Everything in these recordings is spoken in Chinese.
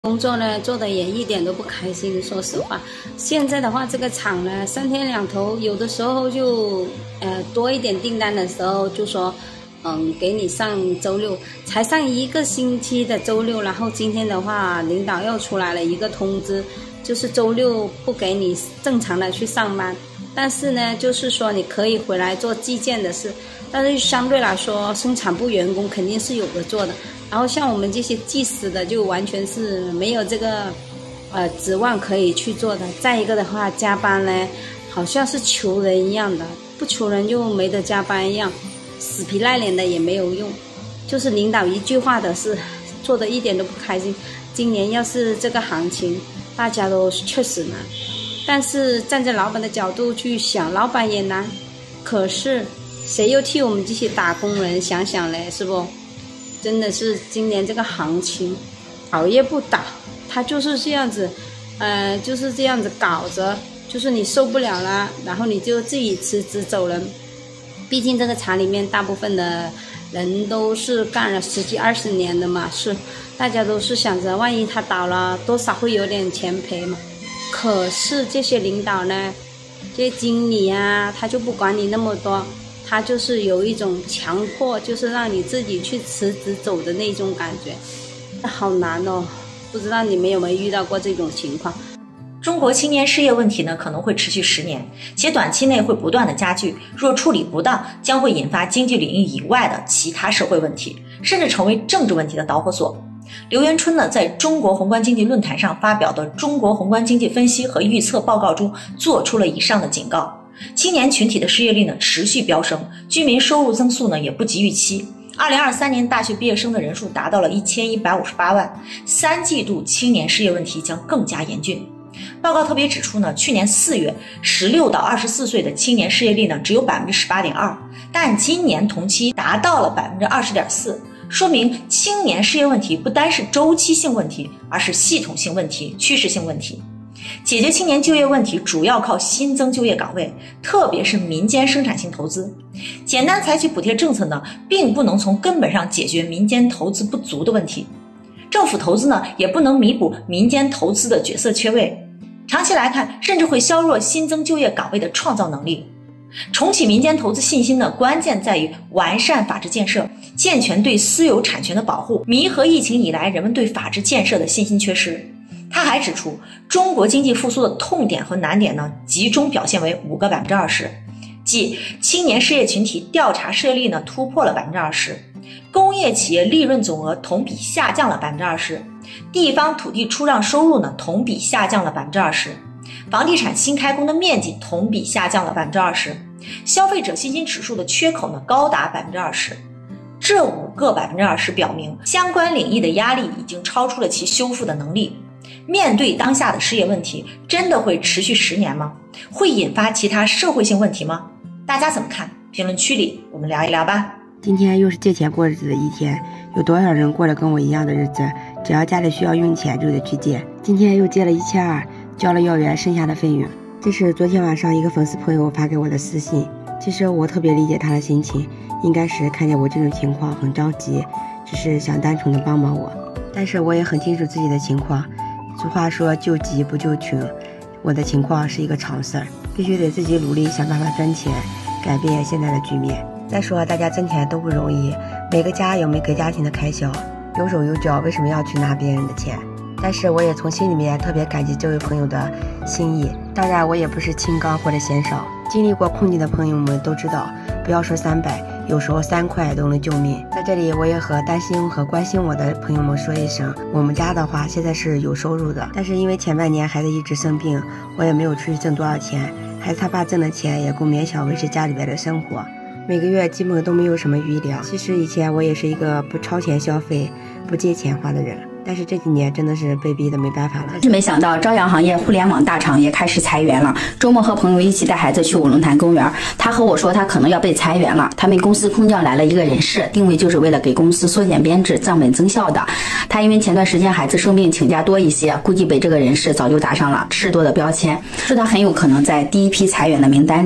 工作呢做的也一点都不开心，说实话。现在的话，这个厂呢3天2头，有的时候就多一点订单的时候就说给你上周六，才上1个星期的周六，然后今天的话领导又出来了一个通知，就是周六不给你正常的去上班，但是呢就是说你可以回来做计件的事，但是相对来说生产部员工肯定是有的做的，然后像我们这些技师的就完全是没有这个指望可以去做的。再一个的话，加班呢好像是求人一样的，不求人就没得加班一样，死皮赖脸的也没有用，就是领导一句话的事，做的一点都不开心。今年要是这个行情大家都确实难，但是站在老板的角度去想，老板也难，可是谁又替我们这些打工人想想嘞，是不？真的是今年这个行情熬夜不倒，他就是这样子就是这样子搞着，就是你受不了了，然后你就自己辞职走人。毕竟这个厂里面大部分的人都是干了10几20年的嘛，是大家都是想着万一他倒了多少会有点钱赔嘛。可是这些领导呢，这些经理啊，他就不管你那么多，他就是有一种强迫，就是让你自己去辞职走的那种感觉，好难哦。不知道你们有没有遇到过这种情况？ 中国青年失业问题呢可能会持续10年，且短期内会不断的加剧，若处理不当，将会引发经济领域以外的其他社会问题，甚至成为政治问题的导火索。刘元春呢在中国宏观经济论坛上发表的中国宏观经济分析和预测报告中做出了以上的警告。青年群体的失业率呢持续飙升，居民收入增速呢也不及预期。2023年大学毕业生的人数达到了1158万，3季度青年失业问题将更加严峻。报告特别指出呢，去年4月16到24岁的青年失业率呢只有 18.2%， 但今年同期达到了 20.4%， 说明青年失业问题不单是周期性问题，而是系统性问题、趋势性问题。解决青年就业问题主要靠新增就业岗位，特别是民间生产性投资。简单采取补贴政策呢，并不能从根本上解决民间投资不足的问题。政府投资呢，也不能弥补民间投资的角色缺位。长期来看，甚至会削弱新增就业岗位的创造能力。重启民间投资信心呢，关键在于完善法治建设，健全对私有产权的保护，弥合疫情以来人们对法治建设的信心缺失。他还指出，中国经济复苏的痛点和难点呢，集中表现为5个 20%， 即青年失业群体调查失业率呢突破了 20%， 工业企业利润总额同比下降了 20%， 地方土地出让收入呢同比下降了 20%， 房地产新开工的面积同比下降了 20%， 消费者信心指数的缺口呢高达 20%。这5个 20% 表明，相关领域的压力已经超出了其修复的能力。面对当下的失业问题，真的会持续10年吗？会引发其他社会性问题吗？大家怎么看？评论区里我们聊一聊吧。 今天又是借钱过日子的一天，有多少人过了跟我一样的日子？只要家里需要用钱就得去借。今天又借了1200，交了幼儿园剩下的费用。这是昨天晚上一个粉丝朋友发给我的私信。其实我特别理解他的心情，应该是看见我这种情况很着急，只是想单纯的帮帮我。但是我也很清楚自己的情况。俗话说救急不救穷，我的情况是一个常事儿，必须得自己努力想办法赚钱，改变现在的局面。再说大家挣钱都不容易，每个家有每个家庭的开销，有手有脚，为什么要去拿别人的钱？但是我也从心里面特别感激这位朋友的心意。当然我也不是清高或者嫌少，经历过困境的朋友们都知道，不要说300，有时候3块都能救命。在这里我也和担心和关心我的朋友们说一声，我们家的话现在是有收入的，但是因为前半年孩子一直生病，我也没有出去挣多少钱，孩子他爸挣的钱也够勉强维持家里边的生活，每个月基本都没有什么余粮。其实以前我也是一个不超前消费、不借钱花的人，但是这几年真的是被逼的没办法了。 真是没想到朝阳行业互联网大厂也开始裁员了。周末和朋友一起带孩子去五龙潭公园，他和我说他可能要被裁员了。他们公司空降来了一个人事，定位就是为了给公司缩减编制、降本增效的。他因为前段时间孩子生病请假多一些，估计被这个人事早就打上了事多的标签，说他很有可能在第一批裁员的名单里。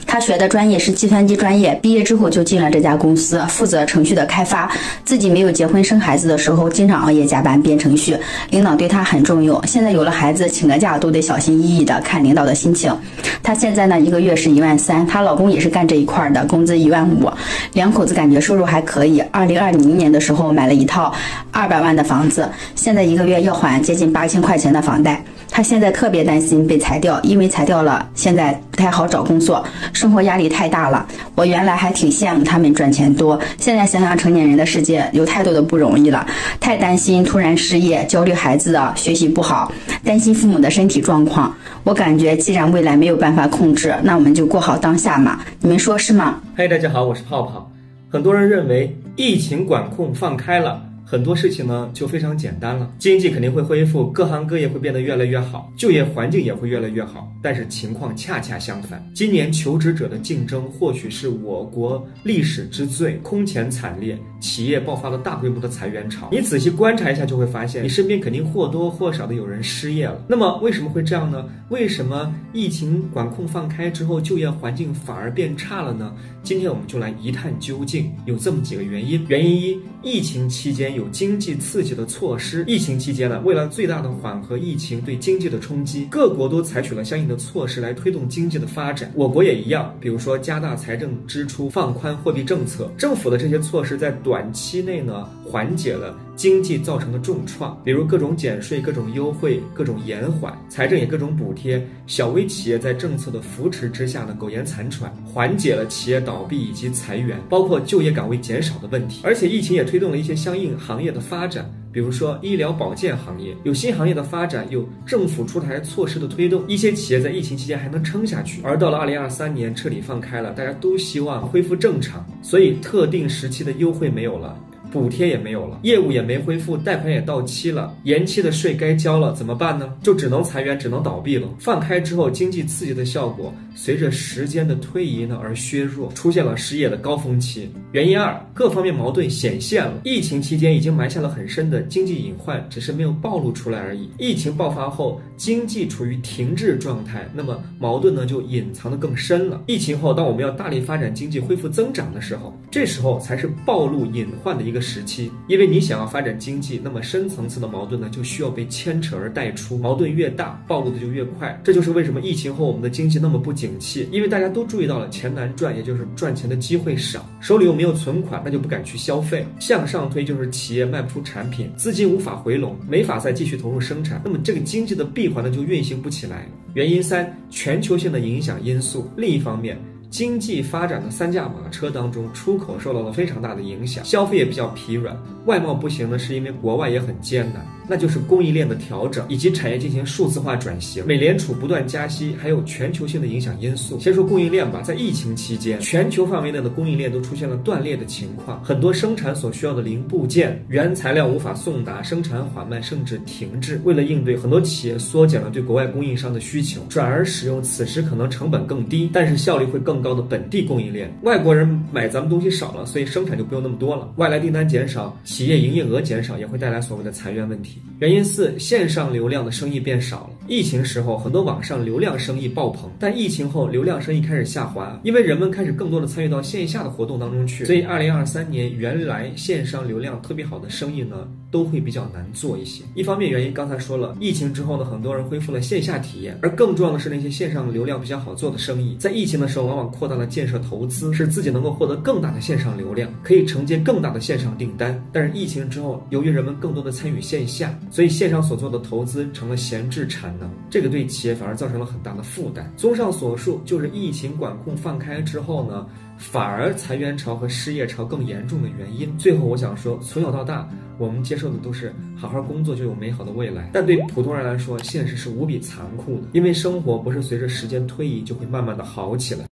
他学的专业是计算机专业，毕业之后就进了这家公司，负责程序的开发。自己没有结婚生孩子的时候，经常熬夜加班编程序，领导对他很重用。现在有了孩子，请个假都得小心翼翼的看领导的心情。他现在呢，一个月是13000，她老公也是干这一块的，工资15000，两口子感觉收入还可以。2020年的时候买了一套200万的房子，现在一个月要还接近8000块钱的房贷。他现在特别担心被裁掉，因为裁掉了现在不太好找工作，生活压力太大了。我原来还挺羡慕他们赚钱多，现在想想成年人的世界有太多的不容易了，太担心突然失业，焦虑孩子的学习不好，担心父母的身体状况。我感觉既然未来没有办法控制，那我们就过好当下嘛，你们说是吗？ 嗨，大家好，我是泡泡。很多人认为疫情管控放开了，很多事情呢就非常简单了，经济肯定会恢复，各行各业会变得越来越好，就业环境也会越来越好。但是情况恰恰相反，今年求职者的竞争或许是我国历史之最，空前惨烈，企业爆发了大规模的裁员潮。你仔细观察一下就会发现，你身边肯定或多或少的有人失业了。那么为什么会这样呢？为什么疫情管控放开之后，就业环境反而变差了呢？今天我们就来一探究竟，有这么几个原因。原因一，疫情期间有经济刺激的措施。疫情期间呢，为了最大的缓和疫情对经济的冲击，各国都采取了相应的措施来推动经济的发展。我国也一样，比如说加大财政支出，放宽货币政策。政府的这些措施在短期内呢，缓解了经济造成的重创，比如各种减税、各种优惠、各种延缓，财政也各种补贴。小微企业在政策的扶持之下呢，苟延残喘，缓解了企业倒闭以及裁员，包括就业岗位减少的问题。而且疫情也推动了一些相应行业的发展，比如说医疗保健行业，有新行业的发展，有政府出台措施的推动，一些企业在疫情期间还能撑下去。而到了2023年彻底放开了，大家都希望恢复正常，所以特定时期的优惠没有了，补贴也没有了，业务也没恢复，贷款也到期了，延期的税该交了，怎么办呢？就只能裁员，只能倒闭了。放开之后，经济刺激的效果随着时间的推移呢而削弱，出现了失业的高峰期。原因二，各方面矛盾显现了。疫情期间已经埋下了很深的经济隐患，只是没有暴露出来而已。疫情爆发后，经济处于停滞状态，那么矛盾呢就隐藏得更深了。疫情后，当我们要大力发展经济、恢复增长的时候，这时候才是暴露隐患的一个时期。因为你想要发展经济，那么深层次的矛盾呢就需要被牵扯而带出，矛盾越大，暴露的就越快。这就是为什么疫情后我们的经济那么不景气，因为大家都注意到了钱难赚，也就是赚钱的机会少，手里又没有存款，那就不敢去消费。向上推就是企业卖不出产品，资金无法回笼，没法再继续投入生产，那么这个经济的闭环呢就运行不起来。原因三，全球性的影响因素。另一方面，经济发展的三驾马车当中，出口受到了非常大的影响，消费也比较疲软，外贸不行呢，是因为国外也很艰难，那就是供应链的调整以及产业进行数字化转型。美联储不断加息，还有全球性的影响因素。先说供应链吧，在疫情期间，全球范围内的供应链都出现了断裂的情况，很多生产所需要的零部件、原材料无法送达，生产缓慢甚至停滞。为了应对，很多企业缩减了对国外供应商的需求，转而使用此时可能成本更低，但是效率会更高的本地供应链。外国人买咱们东西少了，所以生产就不用那么多了，外来订单减少，企业营业额减少，也会带来所谓的裁员问题。原因四，线上流量的生意变少了。疫情时候，很多网上流量生意爆棚，但疫情后流量生意开始下滑，因为人们开始更多的参与到线下的活动当中去，所以2023年原来线上流量特别好的生意呢，都会比较难做一些。一方面原因刚才说了，疫情之后呢，很多人恢复了线下体验，而更重要的是那些线上流量比较好做的生意，在疫情的时候往往扩大了建设投资，使自己能够获得更大的线上流量，可以承接更大的线上订单。但是疫情之后，由于人们更多的参与线下，所以线上所做的投资成了闲置产能，这个对企业反而造成了很大的负担。综上所述，就是疫情管控放开之后呢，反而裁员潮和失业潮更严重的原因。最后我想说，从小到大我们接受的都是好好工作就有美好的未来，但对普通人来说，现实是无比残酷的，因为生活不是随着时间推移就会慢慢的好起来。